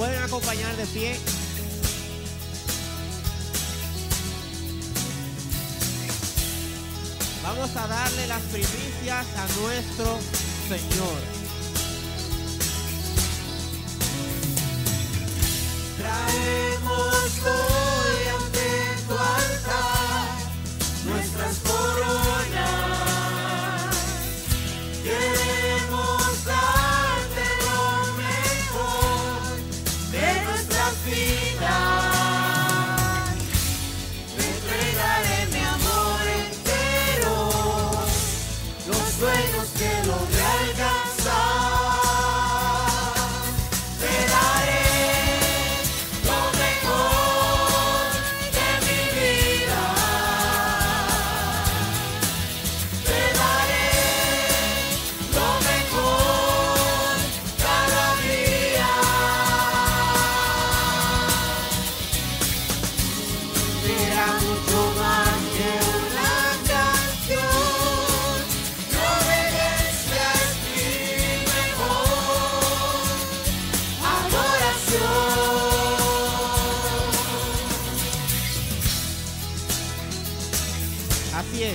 pueden acompañar de pie. Vamos a darle las primicias a nuestro Señor. Traemos hoy ante tu altar nuestras coronas. Queremos darte lo mejor de nuestras vidas. Te entregaré mi amor entero, los sueños que logré alcanzar. Te daré lo mejor de mi vida. Te daré lo mejor cada día. Será mucho más que una canción. Mi obediencia es mi mejor adoración. Así es.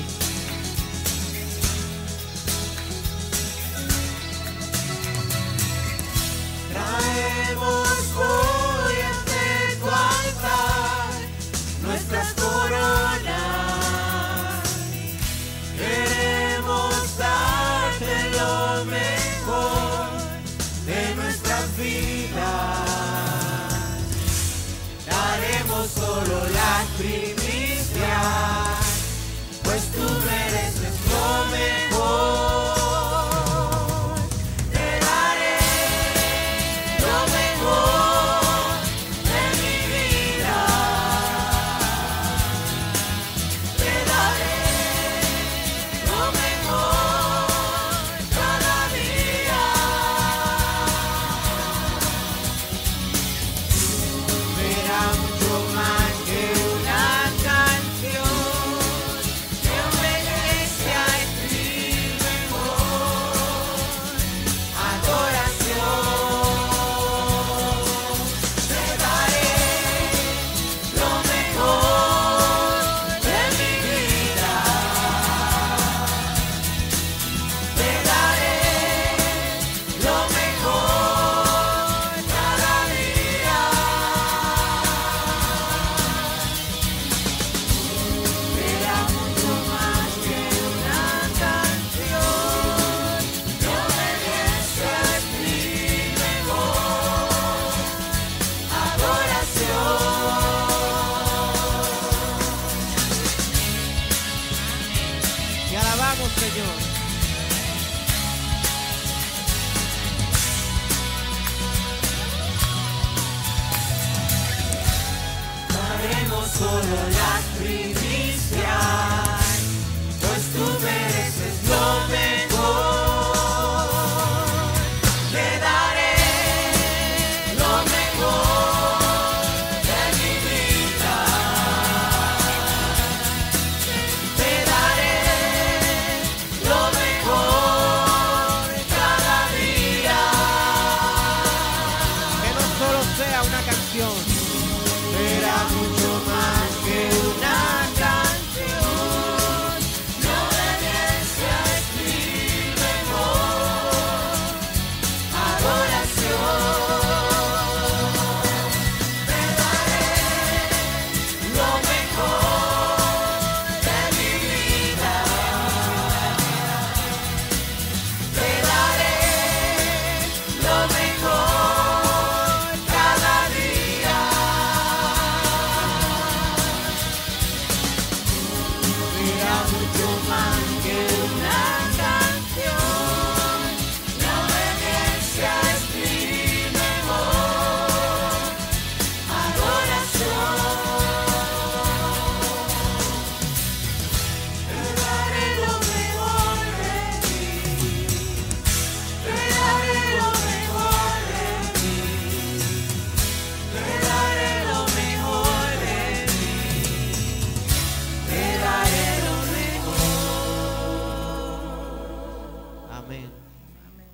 Traemos hoy ante tu altar nuestras coronas. Queremos darte lo mejor de nuestras vidas. Daremos solo las primicias, pues tú mereces lo mejor. Te daré lo mejor de mi vida. Te daré lo mejor cada día. Será mucho más que una canción. Mi obediencia es mi mejor adoración. Te daré lo mejor de mi vida. Te daré lo mejor cada día. Será mucho más que una canción. Mi obediencia es mi mejor adoración. Te alabamos, Señor. Daremos solo la